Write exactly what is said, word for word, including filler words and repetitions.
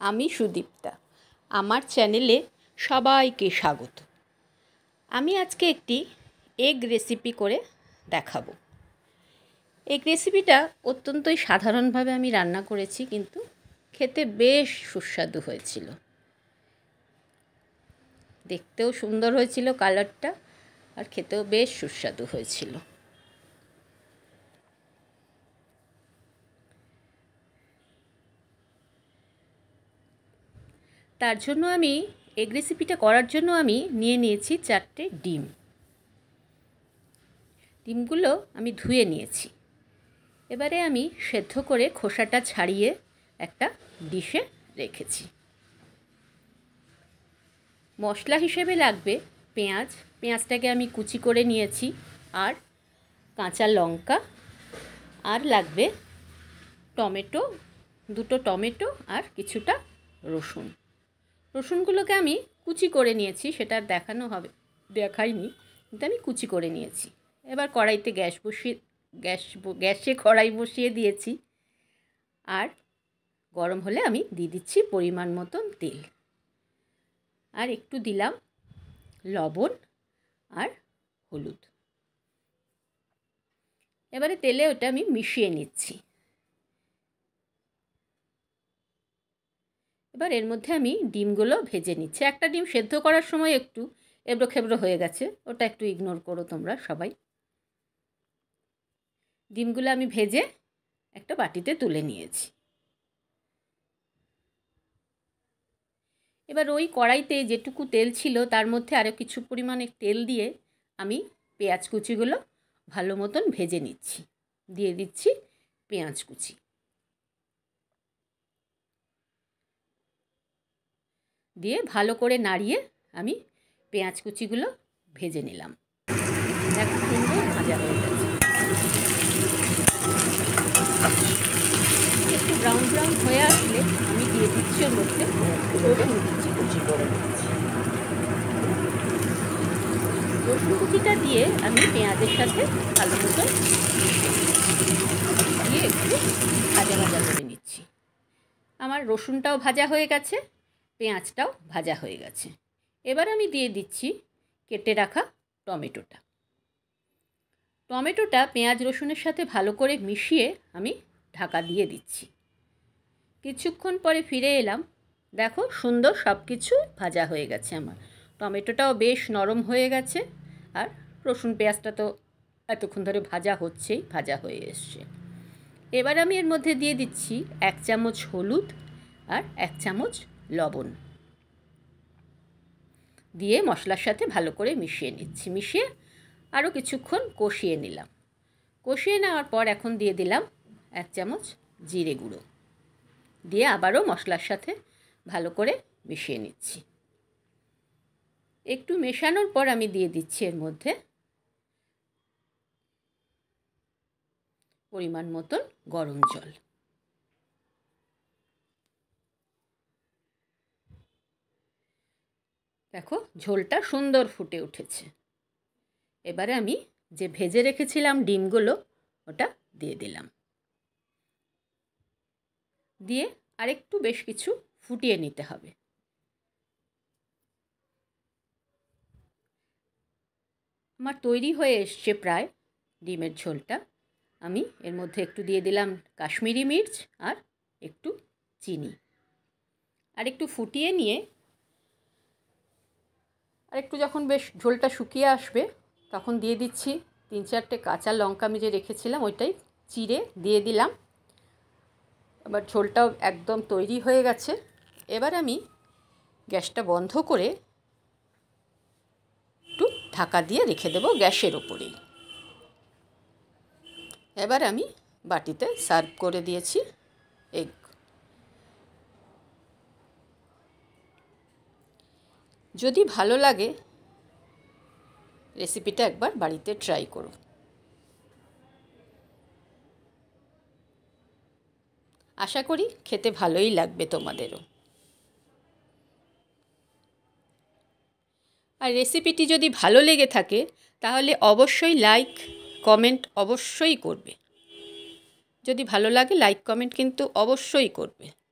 আমি সুদীপ্তা। আমার চ্যানেলে সবাইকে স্বাগত। আমি আজকে একটি এগ রেসিপি করে দেখাবো। এগ রেসিপিটা অত্যন্তই সাধারণভাবে আমি রান্না করেছি, কিন্তু খেতে বেশ সুস্বাদু হয়েছিল। দেখতেও সুন্দর হয়েছিল কালারটা, আর খেতেও বেশ সুস্বাদু হয়েছিল। তার জন্য আমি এগ রেসিপিটা করার জন্য আমি নিয়ে নিয়েছি চারটে ডিম। ডিমগুলো আমি ধুয়ে নিয়েছি। এবারে আমি সেদ্ধ করে খোসাটা ছাড়িয়ে একটা ডিশে রেখেছি। মশলা হিসেবে লাগবে পেঁয়াজ। পেঁয়াজটাকে আমি কুচি করে নিয়েছি, আর কাঁচা লঙ্কা, আর লাগবে টমেটো, দুটো টমেটো, আর কিছুটা রসুন। রসুনগুলোকে আমি কুচি করে নিয়েছি, সেটা আর দেখানো হবে দেখাইনি, কিন্তু আমি কুচি করে নিয়েছি। এবার কড়াইতে গ্যাস বসিয়ে গ্যাস গ্যাসে কড়াই বসিয়ে দিয়েছি, আর গরম হলে আমি দিয়ে দিচ্ছি পরিমাণ মতন তেল, আর একটু দিলাম লবণ আর হলুদ। এবারে তেলে ওটা আমি মিশিয়ে নিচ্ছি। এবার এর মধ্যে আমি ডিমগুলো ভেজে নিচ্ছি। একটা ডিম সেদ্ধ করার সময় একটু এবড়ো খেবড়ো হয়ে গেছে, ওটা একটু ইগনোর করো তোমরা সবাই। ডিমগুলো আমি ভেজে একটা বাটিতে তুলে নিয়েছি। এবার ওই কড়াইতে যেটুকু তেল ছিল তার মধ্যে আরও কিছু পরিমাণে তেল দিয়ে আমি পেঁয়াজ কুচিগুলো ভালো মতন ভেজে নিচ্ছি। দিয়ে দিচ্ছি পেঁয়াজ কুচি। দিয়ে ভালো করে নাড়িয়ে আমি পেঁয়াজ কুচিগুলো ভেজে নিলাম। একটা সুন্দর ভাজা হয়ে গেছে। একটু ব্রাউন ব্রাউন হয়ে আসলে আমি দিয়ে দিচ্ছি ওর মধ্যে রসুন কুচি কুচি করে নিচ্ছি। রসুন কুচিটা দিয়ে আমি পেঁয়াজের সাথে ভালো মতো দিয়ে একটু ভাজা ভাজা করে নিচ্ছি। আমার রসুনটাও ভাজা হয়ে গেছে, পেঁয়াজটাও ভাজা হয়ে গেছে। এবার আমি দিয়ে দিচ্ছি কেটে রাখা টমেটোটা। টমেটোটা পেঁয়াজ রসুনের সাথে ভালো করে মিশিয়ে আমি ঢাকা দিয়ে দিচ্ছি। কিছুক্ষণ পরে ফিরে এলাম, দেখো সুন্দর সব কিছু ভাজা হয়ে গেছে। আমার টমেটোটাও বেশ নরম হয়ে গেছে, আর রসুন পেঁয়াজটা তো এতক্ষণ ধরে ভাজা হচ্ছেই, ভাজা হয়ে এসছে। এবার আমি এর মধ্যে দিয়ে দিচ্ছি এক চামচ হলুদ আর এক চামচ লবণ, দিয়ে মশলার সাথে ভালো করে মিশিয়ে নিচ্ছি। মিশিয়ে আরও কিছুক্ষণ কষিয়ে নিলাম। কষিয়ে নেওয়ার পর এখন দিয়ে দিলাম এক চামচ জিরে গুঁড়ো, দিয়ে আবারও মশলার সাথে ভালো করে মিশিয়ে নিচ্ছি। একটু মেশানোর পর আমি দিয়ে দিচ্ছি এর মধ্যে পরিমাণ মতন গরম জল। দেখো ঝোলটা সুন্দর ফুটে উঠেছে। এবারে আমি যে ভেজে রেখেছিলাম ডিমগুলো ওটা দিয়ে দিলাম। দিয়ে আরেকটু বেশ কিছু ফুটিয়ে নিতে হবে। আমার তৈরি হয়ে এসছে প্রায় ডিমের ঝোলটা। আমি এর মধ্যে একটু দিয়ে দিলাম কাশ্মীরি মির্চ আর একটু চিনি, আর একটু ফুটিয়ে নিয়ে আর একটু যখন বেশ ঝোলটা শুকিয়ে আসবে তখন দিয়ে দিচ্ছি তিন চারটে কাঁচা লঙ্কা আমি যে রেখেছিলাম ওইটাই চিড়ে দিয়ে দিলাম। এবার ঝোলটাও একদম তৈরি হয়ে গেছে। এবার আমি গ্যাসটা বন্ধ করে একটু ঢাকা দিয়ে রেখে দেবো গ্যাসের ওপরেই। এবার আমি বাটিতে সার্ভ করে দিয়েছি এগ। যদি ভালো লাগে রেসিপিটা একবার বাড়িতে ট্রাই করো। আশা করি খেতে ভালোই লাগবে তোমাদেরও। আর রেসিপিটি যদি ভালো লেগে থাকে তাহলে অবশ্যই লাইক কমেন্ট অবশ্যই করবে। যদি ভালো লাগে লাইক কমেন্ট কিন্তু অবশ্যই করবে।